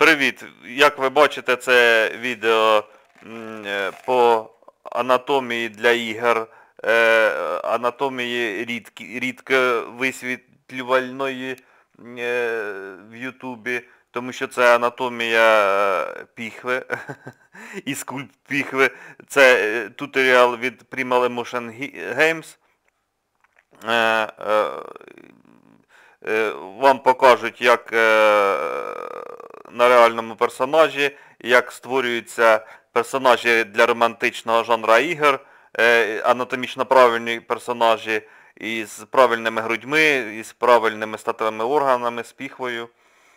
Привіт! Як ви бачите, це відео по анатомії для ігор, анатомії рідко висвітлювальної в Ютубі, тому що це анатомія піхви і скульпт піхви. Це туторіал від Primal Emotion Games. Вам покажуть, як на реальному персонажі, як створюються персонажі для романтичного жанра ігор, анатомічно правильні персонажі із правильними грудьми, із правильними статевими органами, з піхвою.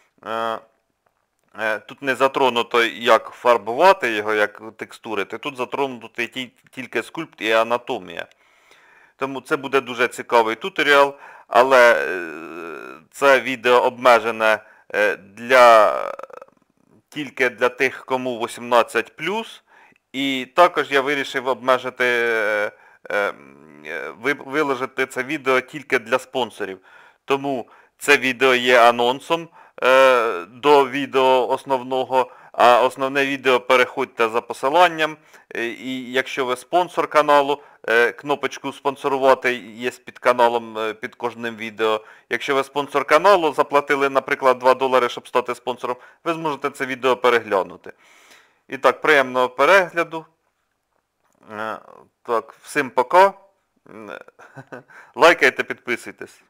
Тут не затронуто, як фарбувати його, як текстурити, тут затронуто тільки скульпт і анатомія. Тому це буде дуже цікавий туторіал, але це відео обмежене тільки для тих, кому 18+. І також я вирішив виложити це відео тільки для спонсорів. Тому це відео є анонсом до відео основного, а основне відео переходьте за посиланням. І якщо ви спонсор каналу, кнопочку спонсорувати є під каналом, під кожним відео. Якщо ви спонсор каналу, заплатили, наприклад, $2, щоб стати спонсором, ви зможете це відео переглянути. І так, приємного перегляду. Так, всім пока. Лайкайте, підписуйтесь.